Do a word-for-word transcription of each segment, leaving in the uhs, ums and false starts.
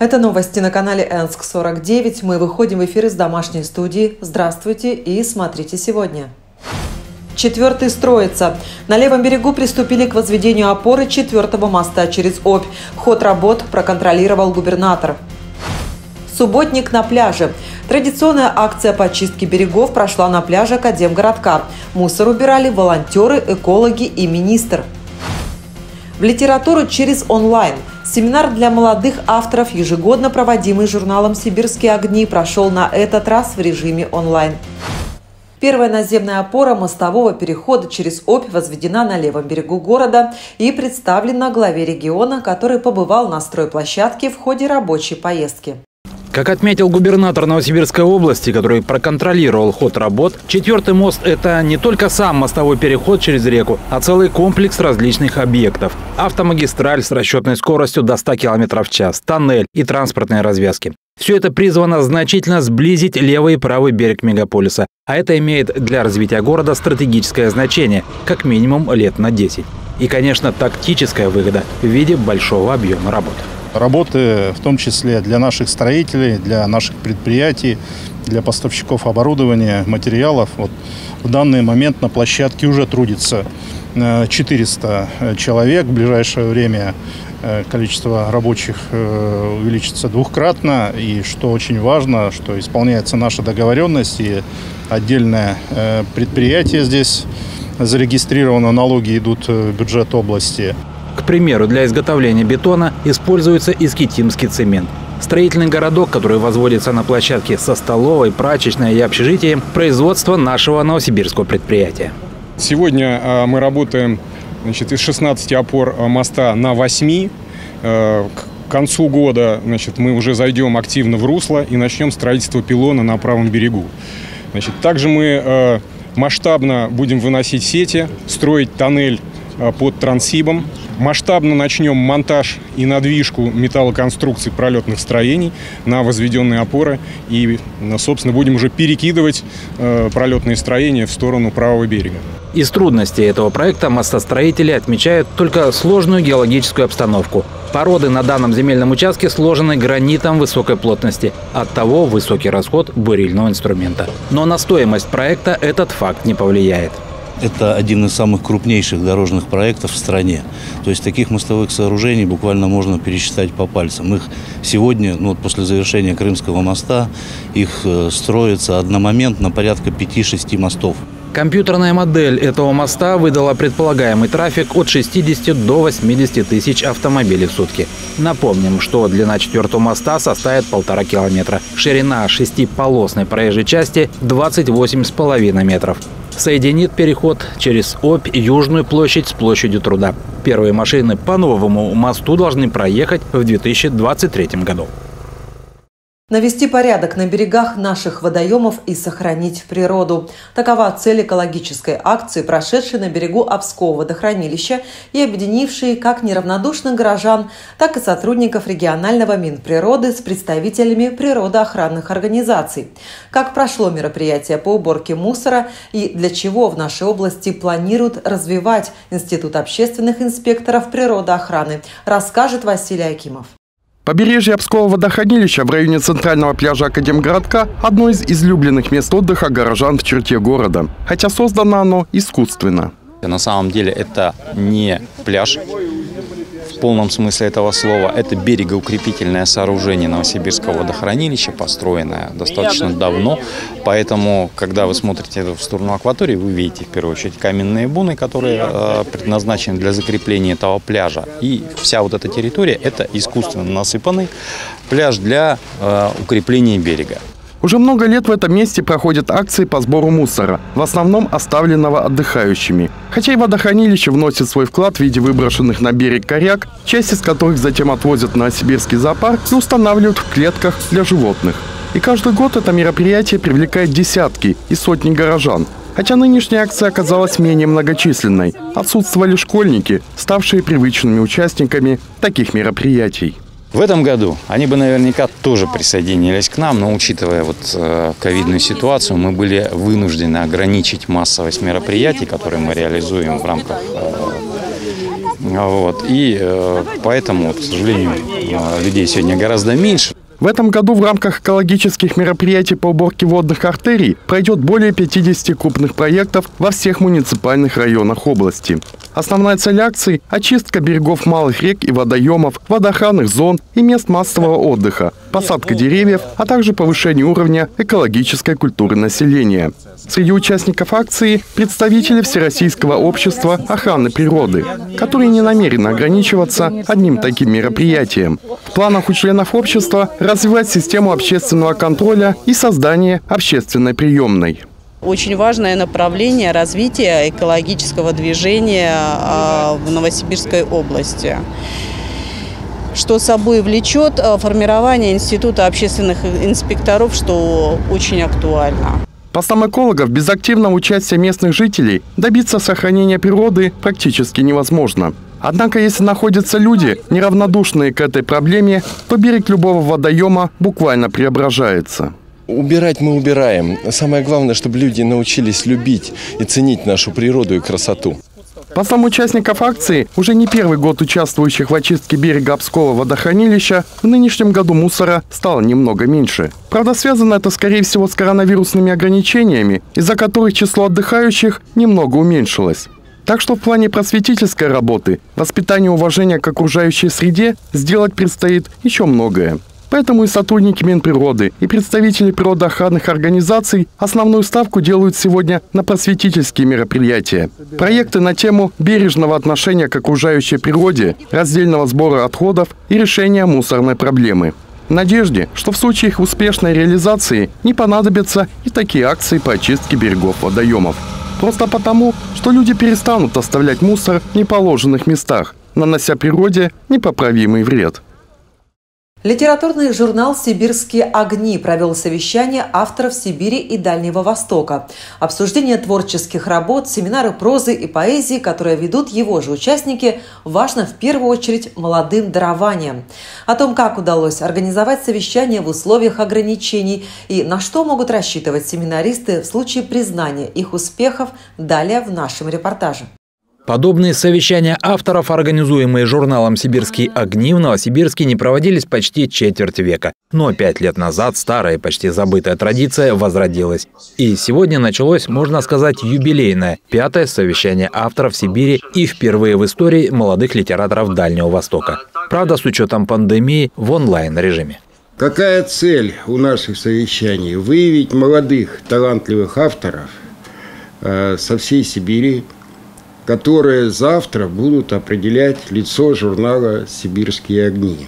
Это новости на канале Энск сорок девять. Мы выходим в эфир из домашней студии. Здравствуйте и смотрите сегодня. Четвертый строится. На левом берегу приступили к возведению опоры четвертого моста через Обь. Ход работ проконтролировал губернатор. Субботник на пляже. Традиционная акция по чистке берегов прошла на пляже Академгородка. Мусор убирали волонтеры, экологи и министр. В литературу через онлайн. Семинар для молодых авторов, ежегодно проводимый журналом «Сибирские огни», прошел на этот раз в режиме онлайн. Первая наземная опора мостового перехода через Обь возведена на левом берегу города и представлена главе региона, который побывал на стройплощадке в ходе рабочей поездки. Как отметил губернатор Новосибирской области, который проконтролировал ход работ, четвертый мост – это не только сам мостовой переход через реку, а целый комплекс различных объектов. Автомагистраль с расчетной скоростью до ста километров в час, тоннель и транспортные развязки. Все это призвано значительно сблизить левый и правый берег мегаполиса, а это имеет для развития города стратегическое значение, как минимум лет на десять. И, конечно, тактическая выгода в виде большого объема работ. Работы, в том числе для наших строителей, для наших предприятий, для поставщиков оборудования, материалов. Вот в данный момент на площадке уже трудится четыреста человек. В ближайшее время количество рабочих увеличится двукратно. И что очень важно, что исполняется наша договоренность, и отдельное предприятие здесь зарегистрировано, налоги идут в бюджет области. К примеру, для изготовления бетона используется искитимский цемент. Строительный городок, который возводится на площадке со столовой, прачечной и общежитием, производство нашего новосибирского предприятия. Сегодня мы работаем, значит, из шестнадцати опор моста на восьми. К концу года, значит, мы уже зайдем активно в русло и начнем строительство пилона на правом берегу. Значит, также мы масштабно будем выносить сети, строить тоннель под Транссибом. Масштабно начнем монтаж и надвижку металлоконструкций пролетных строений на возведенные опоры. И, собственно, будем уже перекидывать э, пролетные строения в сторону правого берега. Из трудностей этого проекта мостостроители отмечают только сложную геологическую обстановку. Породы на данном земельном участке сложены гранитом высокой плотности. Оттого высокий расход бурильного инструмента. Но на стоимость проекта этот факт не повлияет. Это один из самых крупнейших дорожных проектов в стране. То есть таких мостовых сооружений буквально можно пересчитать по пальцам. Их сегодня, ну, после завершения Крымского моста, их строится одномоментно порядка пяти-шести мостов. Компьютерная модель этого моста выдала предполагаемый трафик от шестидесяти до восьмидесяти тысяч автомобилей в сутки. Напомним, что длина четвертого моста составит полтора километра. Ширина шестиполосной проезжей части двадцать восемь с половиной метров. Соединит переход через Обь Южную площадь с площадью Труда. Первые машины по новому мосту должны проехать в две тысячи двадцать третьем году. Навести порядок на берегах наших водоемов и сохранить природу. Такова цель экологической акции, прошедшей на берегу Обского водохранилища и объединившей как неравнодушных горожан, так и сотрудников регионального Минприроды с представителями природоохранных организаций. Как прошло мероприятие по уборке мусора и для чего в нашей области планируют развивать Институт общественных инспекторов природоохраны, расскажет Василий Акимов. Побережье Обского водохранилища в районе центрального пляжа Академгородка – одно из излюбленных мест отдыха горожан в черте города. Хотя создано оно искусственно. На самом деле это не пляж в полном смысле этого слова. Это берегоукрепительное сооружение Новосибирского водохранилища, построенное достаточно давно. Поэтому, когда вы смотрите в сторону акватории, вы видите в первую очередь каменные буны, которые э, предназначены для закрепления этого пляжа. И вся вот эта территория – это искусственно насыпанный пляж для э, укрепления берега. Уже много лет в этом месте проходят акции по сбору мусора, в основном оставленного отдыхающими. Хотя и водохранилище вносит свой вклад в виде выброшенных на берег коряк, часть из которых затем отвозят на Сибирский зоопарк и устанавливают в клетках для животных. И каждый год это мероприятие привлекает десятки и сотни горожан. Хотя нынешняя акция оказалась менее многочисленной. Отсутствовали школьники, ставшие привычными участниками таких мероприятий. В этом году они бы наверняка тоже присоединились к нам, но учитывая вот э, ковидную ситуацию, мы были вынуждены ограничить массовость мероприятий, которые мы реализуем в рамках э, Вот. И э, поэтому, к сожалению, людей сегодня гораздо меньше. В этом году в рамках экологических мероприятий по уборке водных артерий пройдет более пятидесяти крупных проектов во всех муниципальных районах области. Основная цель акции – очистка берегов малых рек и водоемов, водоохранных зон и мест массового отдыха, посадка деревьев, а также повышение уровня экологической культуры населения. Среди участников акции – представители Всероссийского общества охраны природы, которые не намерены ограничиваться одним таким мероприятием. В планах у членов общества развивать систему общественного контроля и создание общественной приемной. Очень важное направление развития экологического движения в Новосибирской области, что собой влечет формирование Института общественных инспекторов, что очень актуально. По словам экологов, без активного участия местных жителей добиться сохранения природы практически невозможно. Однако, если находятся люди, неравнодушные к этой проблеме, то берег любого водоема буквально преображается. Убирать мы убираем. Самое главное, чтобы люди научились любить и ценить нашу природу и красоту. По словам участников акции, уже не первый год участвующих в очистке берега Обского водохранилища, в нынешнем году мусора стало немного меньше. Правда, связано это, скорее всего, с коронавирусными ограничениями, из-за которых число отдыхающих немного уменьшилось. Так что в плане просветительской работы, воспитания уважения к окружающей среде сделать предстоит еще многое. Поэтому и сотрудники Минприроды, и представители природоохранных организаций основную ставку делают сегодня на просветительские мероприятия. Проекты на тему бережного отношения к окружающей природе, раздельного сбора отходов и решения мусорной проблемы. В надежде, что в случае их успешной реализации не понадобятся и такие акции по очистке берегов водоемов. Просто потому, что люди перестанут оставлять мусор в неположенных местах, нанося природе непоправимый вред. Литературный журнал «Сибирские огни» провел совещание авторов Сибири и Дальнего Востока. Обсуждение творческих работ, семинары прозы и поэзии, которые ведут его же участники, важно в первую очередь молодым дарованием. О том, как удалось организовать совещание в условиях ограничений и на что могут рассчитывать семинаристы в случае признания их успехов, далее в нашем репортаже. Подобные совещания авторов, организуемые журналом «Сибирские огни», в Новосибирске не проводились почти четверть века. Но пять лет назад старая и почти забытая традиция возродилась. И сегодня началось, можно сказать, юбилейное, пятое совещание авторов Сибири и впервые в истории молодых литераторов Дальнего Востока. Правда, с учетом пандемии в онлайн-режиме. Какая цель у наших совещаний? Выявить молодых, талантливых авторов э, со всей Сибири, которые завтра будут определять лицо журнала «Сибирские огни».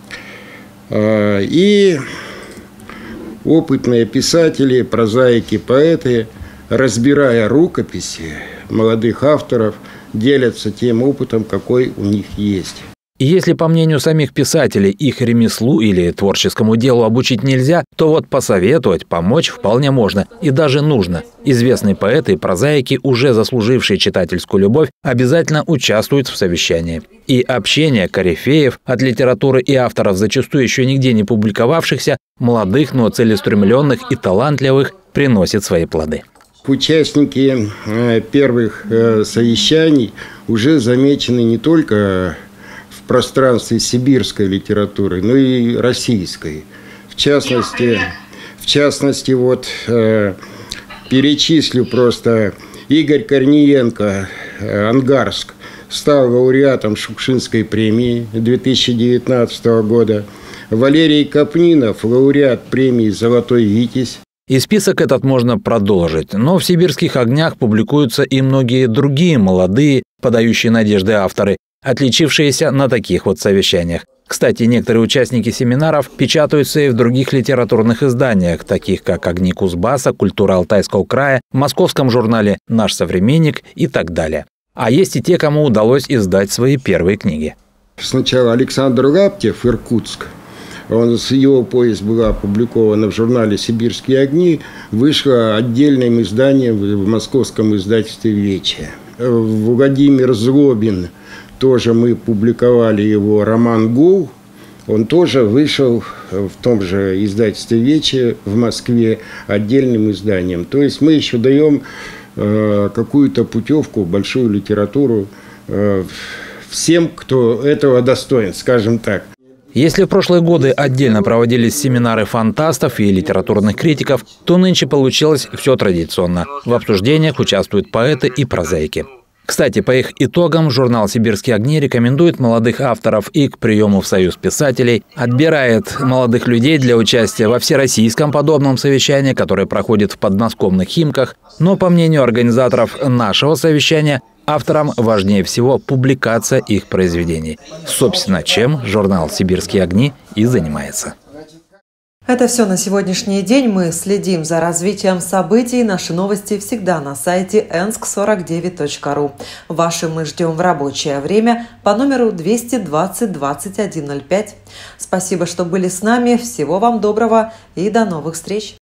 И опытные писатели, прозаики, поэты, разбирая рукописи молодых авторов, делятся тем опытом, какой у них есть. И если, по мнению самих писателей, их ремеслу или творческому делу обучить нельзя, то вот посоветовать, помочь вполне можно и даже нужно. Известные поэты и прозаики, уже заслужившие читательскую любовь, обязательно участвуют в совещании. И общение корифеев от литературы и авторов, зачастую еще нигде не публиковавшихся, молодых, но целеустремленных и талантливых, приносит свои плоды. Участники первых совещаний уже замечены не только в пространстве сибирской литературы, но и российской. В частности, в частности вот э, перечислю просто: Игорь Корниенко, э, Ангарск, стал лауреатом Шукшинской премии две тысячи девятнадцатого года. Валерий Капнинов, лауреат премии «Золотой Витязь». И список этот можно продолжить. Но в «Сибирских огнях» публикуются и многие другие молодые, подающие надежды авторы, отличившиеся на таких вот совещаниях. Кстати, некоторые участники семинаров печатаются и в других литературных изданиях, таких как «Огни Кузбасса», «Культура Алтайского края», в московском журнале «Наш современник» и так далее. А есть и те, кому удалось издать свои первые книги. Сначала Александр Лаптев, Иркутск. Он, его повесть была опубликована в журнале «Сибирские огни», вышла отдельным изданием в московском издательстве «Вече». Владимир Злобин, тоже мы публиковали его роман «Гул». Он тоже вышел в том же издательстве «Вече» в Москве отдельным изданием. То есть мы еще даем э, какую-то путевку, большую литературу э, всем, кто этого достоин, скажем так. Если в прошлые годы отдельно проводились семинары фантастов и литературных критиков, то нынче получилось все традиционно. В обсуждениях участвуют поэты и прозаики. Кстати, по их итогам журнал «Сибирские огни» рекомендует молодых авторов и к приему в Союз писателей, отбирает молодых людей для участия во всероссийском подобном совещании, которое проходит в подмосковных Химках. Но, по мнению организаторов нашего совещания, авторам важнее всего публикация их произведений. Собственно, чем журнал «Сибирские огни» и занимается. Это все на сегодняшний день. Мы следим за развитием событий. Наши новости всегда на сайте энск сорок девять точка ру. Ваши мы ждем в рабочее время по номеру двести двадцать двадцать один ноль пять. Спасибо, что были с нами. Всего вам доброго и до новых встреч.